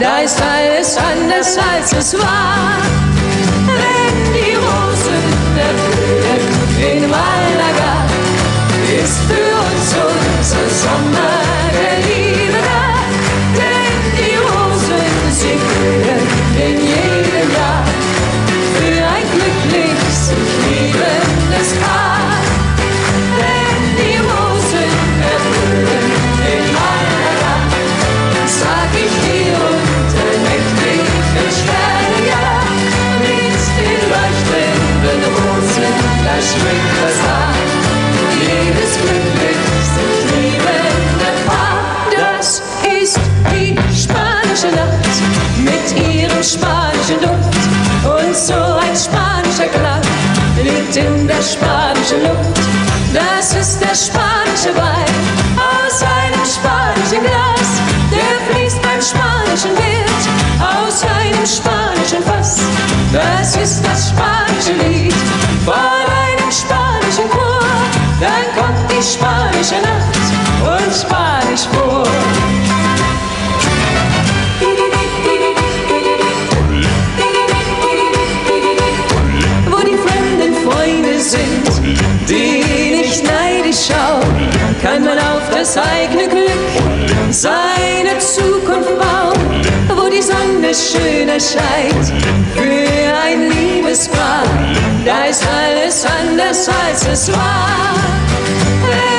da ist alles anders als es war. Wenn die Rosen erblühen in Malaga, ist für uns unser Sommer der Liebe da. Denn die Rosen, sie blühen in jedem Jahr für ein glücklich sich liebendes Paar. Wenn die Rosen erblühen in Malaga, sag ich dir unter nächtlichen Sternen, ja, mit den leuchtenden Rosen, da schwingt das an. Jedes glücklich sich liebende Paar. Das ist die spanische Nacht mit ihrem spanischen Duft. Und so ein spanischer Klang liegt in der spanischen Luft. Das ist der spanische Wein aus einem spanischen Glas. Der fließt beim spanischen Wirt aus einem spanischen Fass. Das ist das spanische Lied von einem spanischen Chor. Dann kommt die spanische Nacht und Spanisch vor. Wo die fremden Freunde sind, die nicht neidisch schauen, kann man auf das eigene Glück seine Zukunft bauen. Wo die Sonne schön erscheint für ein Liebespaar, da ist alles anders als es war.